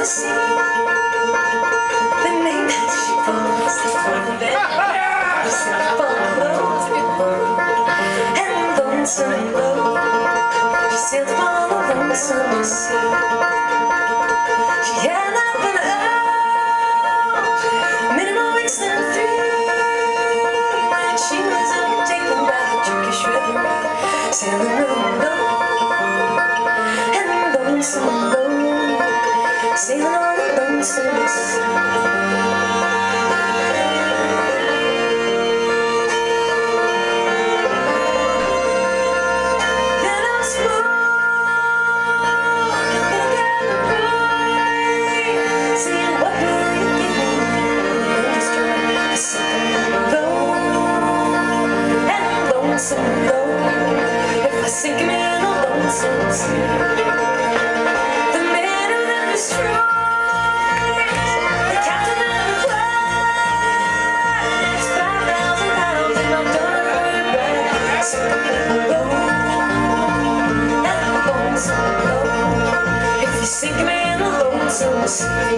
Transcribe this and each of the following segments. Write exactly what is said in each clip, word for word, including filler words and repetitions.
the sea. The name that she falls for the bed. And lonesome low, she sailed upon the lonesome sea. She had not been out many more weeks than three when she was overtaken by the Turkish reverie, sailing low and lonesome low, sailing on the lonesome sea. So low, if I sink him in a lonesome sea, the man who then destroys, the captain of the flags, five thousand pounds and I'm done for your back. So low, and lonesome low, if you sink him in a lonesome sea.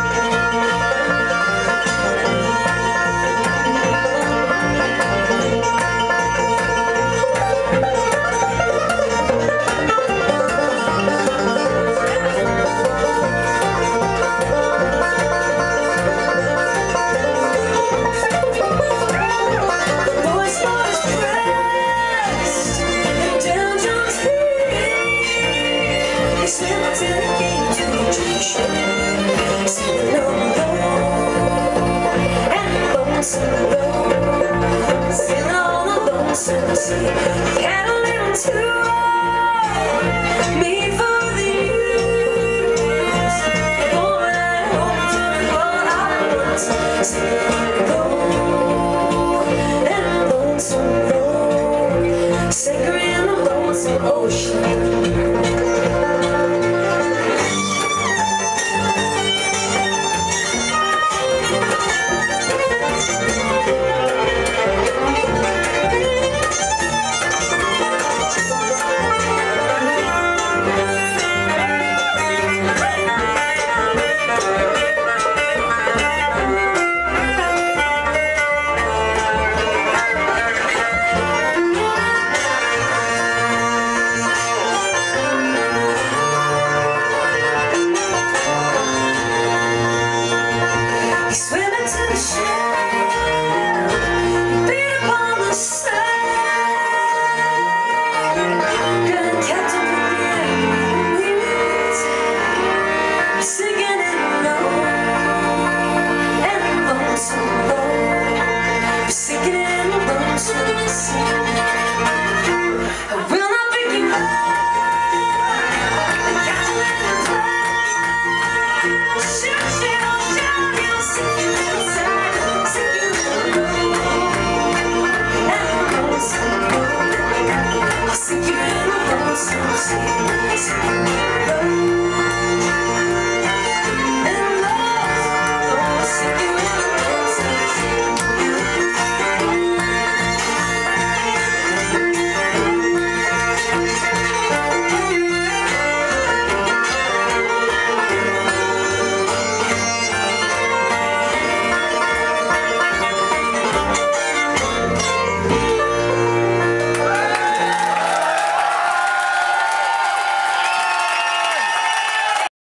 Sailing on the lonesome sea, paddling to me for